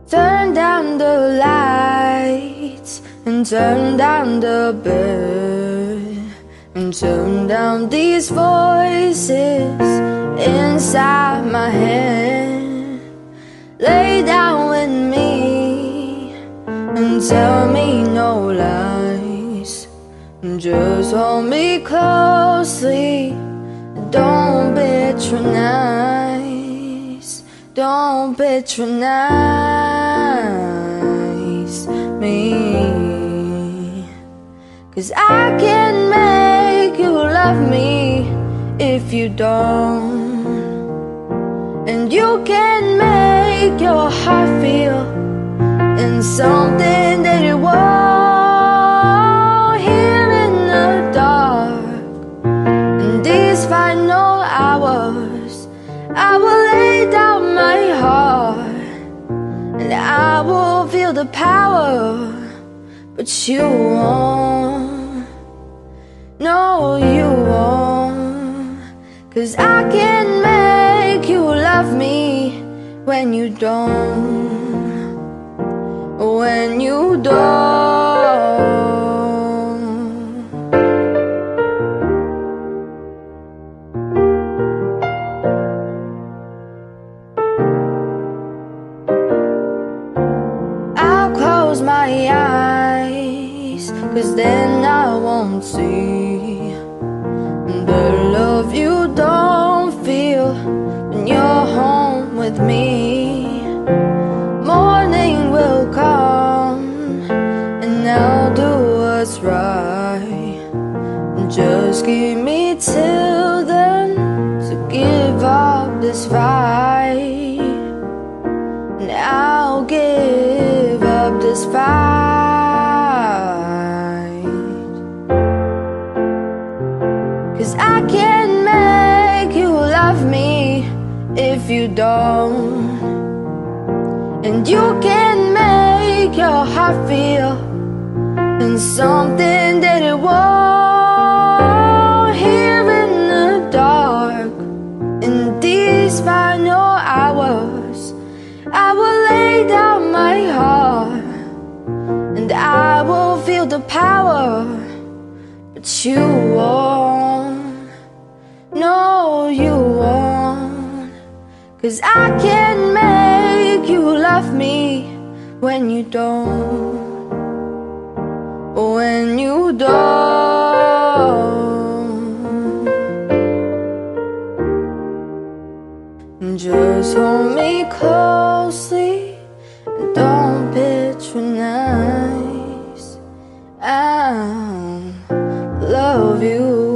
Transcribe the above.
Turn down the lights and turn down the bed and turn down these voices inside my head. Lay down with me and tell me no lies. Just hold me closely, don't patronize, don't patronize me. 'Cause I can make you love me if you don't, and you can make your heart feel in something that it won't. Here in the dark, in these final hours, I will lay down my heart and I will feel the power, but you won't. No, you won't. 'Cause I can make you love me when you don't, when you don't. I'll close my eyes, 'cause then I won't see the love you don't feel when you're home with me. Morning will come and I'll do what's right. Just give me till then to give up this fight, and I'll give up this fight. 'Cause I can make you love me if you don't, and you can make your heart feel in something that it won't. Here in the dark, in these final hours, I will lay down my heart and I will feel the power, but you won't. No, you won't. 'Cause I can make you love me when you don't, when you don't. Just hold me closely and don't patronize. I love you.